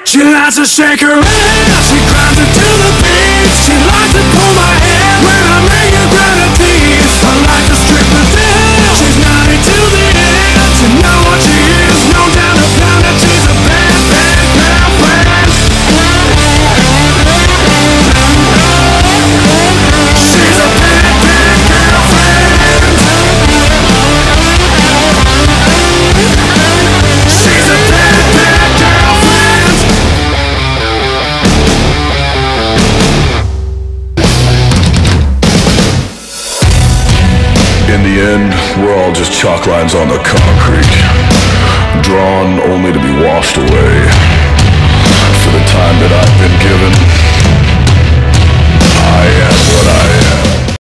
She likes to shake her ass, she climbs into the beat. She likes to pull my hair when I'm making grind teeth. I like to strip her down, she's naughty to the end. You know what she is, no doubt about it. She's a bad, bad girlfriend. She's a bad, bad girlfriend. She's a bad, bad girlfriend. In the end, we're all just chalk lines on the concrete.